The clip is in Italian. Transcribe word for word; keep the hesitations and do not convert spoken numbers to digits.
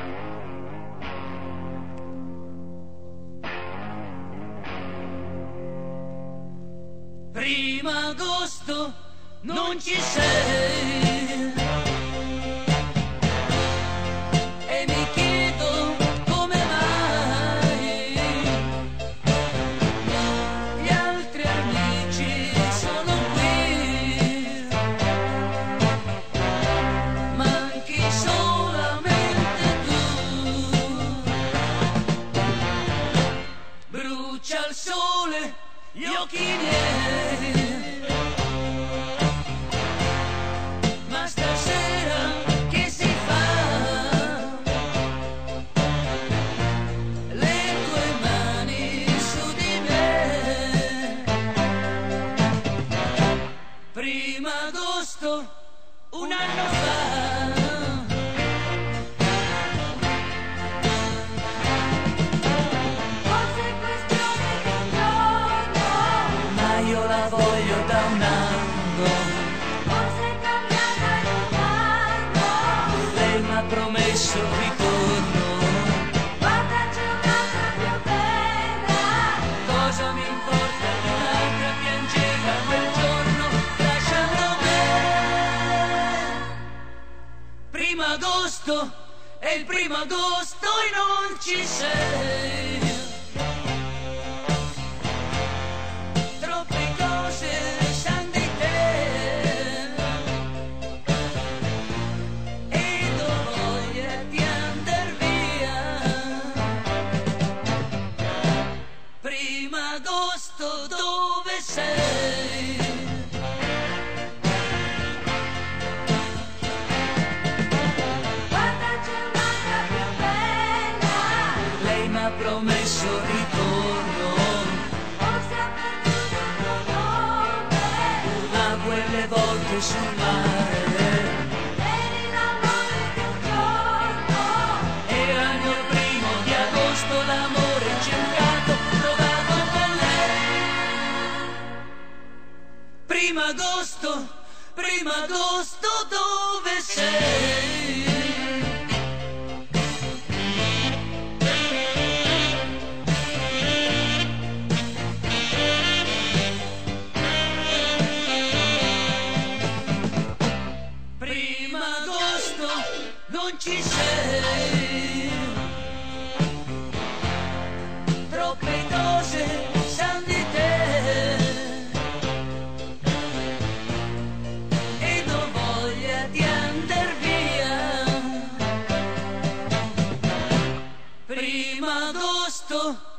Prima agosto non ci sei e mi chiedo come mai gli altri amici sono qui, manchi solamente tu. Brucia il sole gli occhi miei, ma stasera che si fa? Le tue mani su di me. Prima agosto un anno fa, io la voglio da un anno. Forse è cambiata in un anno. Lei mi ha promesso il ritorno. Guarda, c'è un'altra più bella. Cosa mi importa di un'altra, piangeva quel giorno, lasciando me. Primo agosto, e il primo agosto e non ci sei. Agosto, dove sei? Guarda, c'è un'altra più bella. Lei mi ha promesso il ritorno. Forse ha perduto il tuo nome. Ma quelle volte sul mare Eri l'amore di un giorno. era il mio primo di agosto, l'amore cercato, trovato con lei. Primo agosto, primo agosto, dove sei? Primo agosto non ci sei. Troppe cose san di te ed ho voglia di andar via. Primo agosto